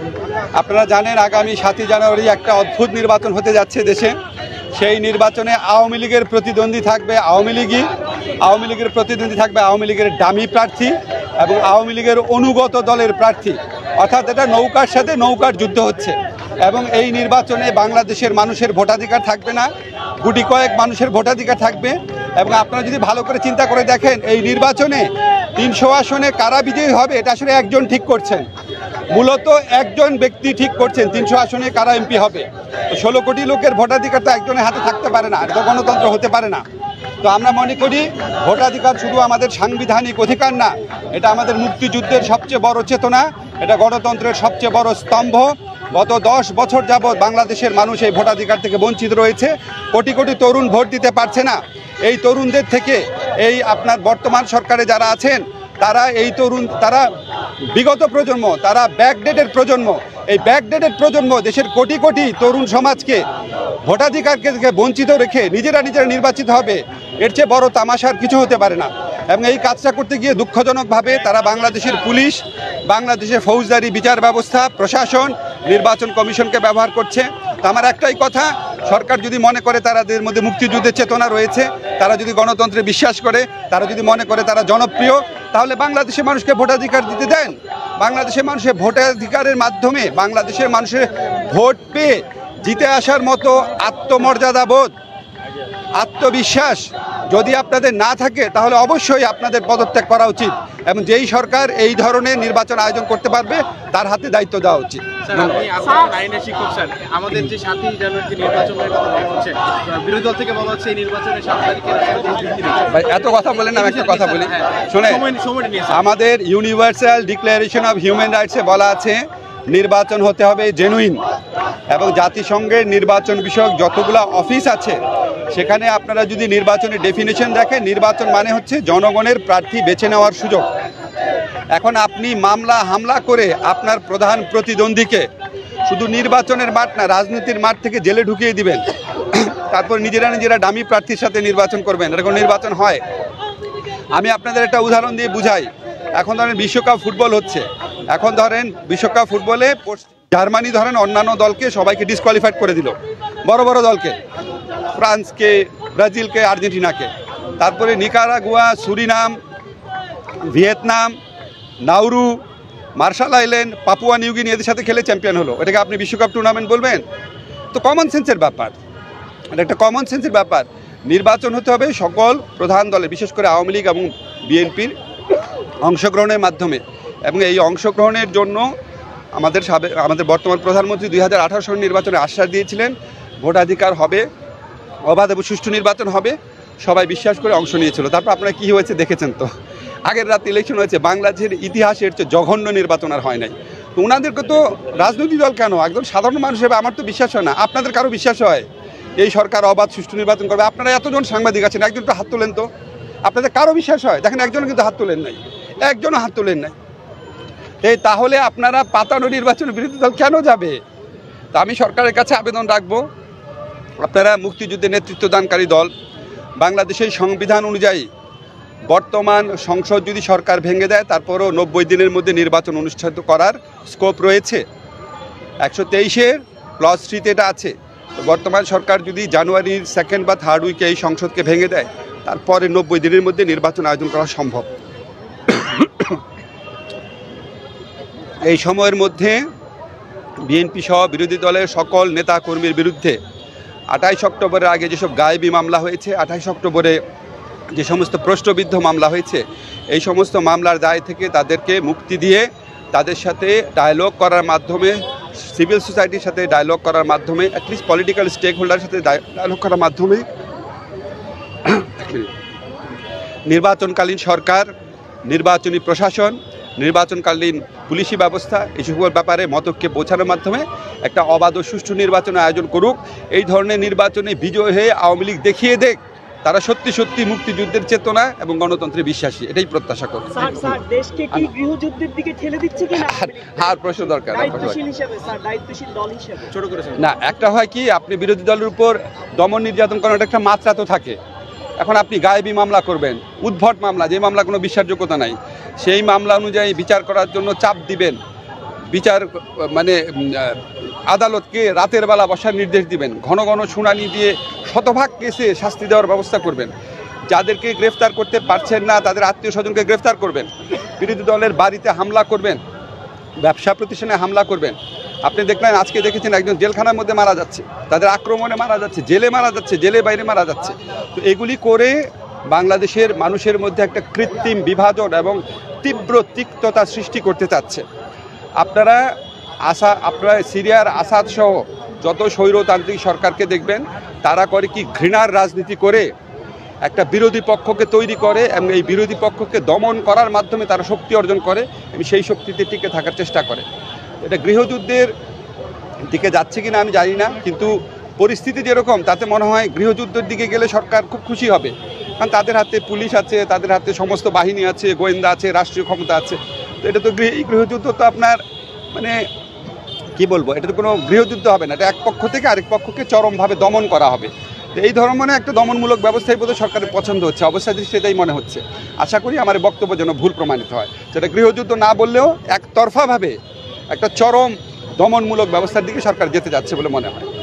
আপনারা জানেন আগামী 7ই জানুয়ারি একটা অদ্ভুত নির্বাচন হতে যাচ্ছে দেশে। সেই নির্বাচনে আওয়ামী লীগের প্রতিদ্বন্দ্বী থাকবে আওয়ামী লীগের প্রতিদ্বন্দ্বী থাকবে আওয়ামী লীগের ডামি প্রার্থী এবং আওয়ামী লীগের অনুগত দলের প্রার্থী, অর্থাৎ এটা নৌকার সাথে নৌকার যুদ্ধ হচ্ছে। এবং এই নির্বাচনে বাংলাদেশের মানুষের ভোটাধিকার থাকবে না, গুটি কয়েক মানুষের ভোটাধিকার থাকবে। এবং আপনারা যদি ভালো করে চিন্তা করে দেখেন, এই নির্বাচনে 300 আসনে কারা বিজয়ী হবে এটা আসলে একজন ঠিক করছেন, মূলত একজন ব্যক্তি ঠিক করছেন 300 আসনে কারা এমপি হবে। তো 16 কোটি লোকের ভোটাধিকার তো একজনের হাতে থাকতে পারে না, এটা গণতন্ত্র হতে পারে না। তো আমরা মনে করি ভোটাধিকার শুধু আমাদের সাংবিধানিক অধিকার না, এটা আমাদের মুক্তিযুদ্ধের সবচেয়ে বড় চেতনা, এটা গণতন্ত্রের সবচেয়ে বড় স্তম্ভ। গত 10 বছর যাবৎ বাংলাদেশের মানুষ এই ভোটাধিকার থেকে বঞ্চিত রয়েছে। কোটি কোটি তরুণ ভোট দিতে পারছে না। এই তরুণদের থেকে এই আপনার বর্তমান সরকারে যারা আছেন তারা বিগত প্রজন্ম, তারা ব্যাকডেটেড প্রজন্ম। এই ব্যাকডেটেড প্রজন্ম দেশের কোটি কোটি তরুণ সমাজকে ভোটাধিকারকে বঞ্চিত রেখে নিজেরা নির্বাচিত হবে, এর চেয়ে বড় তামাশার কিছু হতে পারে না। এবং এই কাজটা করতে গিয়ে দুঃখজনকভাবে তারা বাংলাদেশের পুলিশ, বাংলাদেশের ফৌজদারি বিচার ব্যবস্থা, প্রশাসন, নির্বাচন কমিশনকে ব্যবহার করছে। তো আমার একটাই কথা, সরকার যদি মনে করে তাদের মধ্যে মুক্তিযুদ্ধের চেতনা রয়েছে, তারা যদি গণতন্ত্রে বিশ্বাস করে, তারা যদি মনে করে তারা জনপ্রিয়, তাহলে বাংলাদেশের মানুষকে ভোটাধিকার দিতে দেন। বাংলাদেশের মানুষের ভোটাধিকারের মাধ্যমে বাংলাদেশের মানুষের ভোট পেয়ে জিতে আসার মতো আত্মমর্যাদাবোধ, আত্মবিশ্বাস যদি আপনাদের না থাকে তাহলে অবশ্যই আপনাদের পদত্যাগ করা উচিত। এবং যেই সরকার এই ধরনের নির্বাচন আয়োজন করতে পারবে তার হাতে দায়িত্ব দেওয়া উচিত। আমাদের যে 7ই জানুয়ারি নির্বাচনের কথা বলা হচ্ছে, বিরোধী দল থেকে বলা হচ্ছে এই নির্বাচনে 7 তারিখের ভাই এত কথা বলেন, আমি একটা কথা বলি শুনে। আমাদের ইউনিভার্সাল ডিক্লারেশন অফ হিউম্যান রাইটসে বলা আছে নির্বাচন হতে হবে জেনুইন। এবং জাতিসংঘের নির্বাচন বিষয়ক যতগুলো অফিস আছে সেখানে আপনারা যদি নির্বাচনের ডেফিনেশন দেখেন, নির্বাচন মানে হচ্ছে জনগণের প্রার্থী বেছে নেওয়ার সুযোগ। এখন আপনি মামলা হামলা করে আপনার প্রধান প্রতিদ্বন্দ্বীকে শুধু নির্বাচনের মাঠ না, রাজনীতির মাঠ থেকে জেলে ঢুকিয়ে দিবেন, তারপর নিজেরা ডামি প্রার্থীর সাথে নির্বাচন করবেন, এরকম নির্বাচন হয়? আমি আপনাদের একটা উদাহরণ দিয়ে বুঝাই। এখন ধরেন বিশ্বকাপ ফুটবল হচ্ছে, এখন ধরেন বিশ্বকাপ ফুটবলে জার্মানি ধরেন অন্যান্য দলকে সবাইকে ডিসকোয়ালিফাইড করে দিল, বড় বড় দলকে, ফ্রান্সকে, ব্রাজিলকে, আর্জেন্টিনাকে। তারপরে Nicaragua, Suriname, Vietnam, Nauru, Marshall Island, Papua new Guinea এদের সাথে খেলে চ্যাম্পিয়ন হলো। এটাকে আপনি বিশ্বকাপ টুর্নামেন্ট বলবেন? তো কমন সেন্সের ব্যাপার, এটা একটা কমন সেন্সের ব্যাপার। নির্বাচন হতে হবে সকল প্রধান দলে, বিশেষ করে আওয়ামী লীগ এবং বিএনপির অংশগ্রহণের মাধ্যমে। এবং এই অংশগ্রহণের জন্য আমাদের বর্তমান প্রধানমন্ত্রী 2018 সালের নির্বাচনে আশ্বাস দিয়েছিলেন ভোটাধিকার হবে, অবাধ এবং সুষ্ঠু নির্বাচন হবে, সবাই বিশ্বাস করে অংশ নিয়েছিল। তারপর আপনারা কী হয়েছে দেখেছেন তো, আগের রাতে ইলেকশন হয়েছে, বাংলাদেশের ইতিহাসের চেয়ে জঘন্য নির্বাচন আর হয় নাই। তো ওনাদেরকে তো রাজনৈতিক দল কেন, একদম সাধারণ মানুষ হিসেবে আমার তো বিশ্বাস হয় না। আপনাদের কারো বিশ্বাস হয় এই সরকার অবাধ সুষ্ঠু নির্বাচন করবে? আপনারা এতজন সাংবাদিক আছেন, একজন তো হাত তোলেন তো। আপনাদের কারো বিশ্বাস হয়? দেখেন একজনও কিন্তু হাত তোলেন নাই, একজনও হাত তোলেন নাই। এই তাহলে আপনারা পাতানো নির্বাচনের বিরোধী দল কেন যাবে? তা আমি সরকারের কাছে আবেদন রাখবো, আপনারা মুক্তিযুদ্ধে নেতৃত্ব দানকারী দল, বাংলাদেশের সংবিধান অনুযায়ী বর্তমান সংসদ যদি সরকার ভেঙে দেয় তারপরও 90 দিনের মধ্যে নির্বাচন অনুষ্ঠিত করার স্কোপ রয়েছে। 123-এর ক্লজ 3-তে এটা আছে। তো বর্তমান সরকার যদি জানুয়ারির 2nd বা 3rd উইকে এই সংসদকে ভেঙে দেয় তারপরে 90 দিনের মধ্যে নির্বাচন আয়োজন করা সম্ভব। এই সময়ের মধ্যে বিএনপি সহ বিরোধী দলের সকল নেতা কর্মীর বিরুদ্ধে 28 অক্টোবরের আগে যেসব গায়েবী মামলা হয়েছে, 28 অক্টোবরে যে সমস্ত প্রশ্নবিদ্ধ মামলা হয়েছে, এই সমস্ত মামলার দায় থেকে তাদেরকে মুক্তি দিয়ে তাদের সাথে ডায়ালগ করার মাধ্যমে, সিভিল সোসাইটির সাথে ডায়ালগ করার মাধ্যমে, অ্যাটলিস্ট পলিটিক্যাল স্টেক হোল্ডারের সাথে ডায়ালগ করার মাধ্যমে নির্বাচনকালীন সরকার, নির্বাচনী প্রশাসন, নির্বাচনকালীন পুলিশি ব্যবস্থা এসবের ব্যাপারে মতৈক্যে পৌঁছানোর মাধ্যমে একটা অবাধ ও সুষ্ঠু নির্বাচন আয়োজন করুক। এই ধরনের নির্বাচনে বিজয় হয়ে আওয়ামী লীগ দেখিয়ে দেখ তারা সত্যি সত্যি মুক্তিযুদ্ধের চেতনা এবং গণতন্ত্রে বিশ্বাসী, এটাই প্রত্যাশা করি। দেশকে কি গৃহযুদ্ধের দিকে ঠেলে দিচ্ছে কিনা আর প্রশ্ন দরকার না। একটা হয় কি, আপনি বিরোধী দলের উপর দমন নির্যাতন করার একটা মাত্রা তো থাকে। এখন আপনি গায়েবী মামলা করবেন, উদ্ভট মামলা, যে মামলা কোনো বিশ্বাসযোগ্যতা নাই, সেই মামলা অনুযায়ী বিচার করার জন্য চাপ দিবেন, বিচার মানে আদালতকে রাতের বেলা বসার নির্দেশ দিবেন, ঘন ঘন শুনানি দিয়ে শতভাগ কেসে শাস্তি দেওয়ার ব্যবস্থা করবেন, যাদেরকে গ্রেফতার করতে পারছেন না তাদের আত্মীয় স্বজনকে গ্রেফতার করবেন, বিরোধী দলের বাড়িতে হামলা করবেন, ব্যবসা প্রতিষ্ঠানে হামলা করবেন। আপনি দেখলেন, আজকে দেখেছেন একজন জেলখানার মধ্যে মারা যাচ্ছে, তাদের আক্রমণে মারা যাচ্ছে, জেলে মারা যাচ্ছে, জেলে বাইরে মারা যাচ্ছে। তো এগুলি করে বাংলাদেশের মানুষের মধ্যে একটা কৃত্রিম বিভাজন এবং তীব্র তিক্ততা সৃষ্টি করতে চাচ্ছে। আপনারা সিরিয়ার আসাদ সহ যত স্বৈরতান্ত্রিক সরকারকে দেখবেন, তারা করে কি ঘৃণার রাজনীতি করে একটা বিরোধী পক্ষকে তৈরি করে এবং এই বিরোধী পক্ষকে দমন করার মাধ্যমে তারা শক্তি অর্জন করে এবং সেই শক্তিতে টিকে থাকার চেষ্টা করে। এটা গৃহযুদ্ধের দিকে যাচ্ছে কিনা আমি জানি না, কিন্তু পরিস্থিতি যেরকম তাতে মনে হয় গৃহযুদ্ধের দিকে গেলে সরকার খুব খুশি হবে, কারণ তাদের হাতে পুলিশ আছে, তাদের হাতে সমস্ত বাহিনী আছে, গোয়েন্দা আছে, রাষ্ট্রীয় ক্ষমতা আছে। তো এটা তো গৃহযুদ্ধ তো আপনার মানে কি বলবো, এটা তো কোনো গৃহযুদ্ধ হবে না, এটা এক পক্ষ থেকে আরেক পক্ষকে চরমভাবে দমন করা হবে। তো এই ধরনের একটা দমনমূলক ব্যবস্থাই বোধহয় সরকারের পছন্দ হচ্ছে, অবস্থা দৃষ্টি এটাই মনে হচ্ছে। আশা করি আমার বক্তব্য যেন ভুল প্রমাণিত হয়, সেটা গৃহযুদ্ধ না বললেও একতরফাভাবে একটা চরম দমনমূলক ব্যবস্থার দিকে সরকার যেতে যাচ্ছে বলে মনে হয়।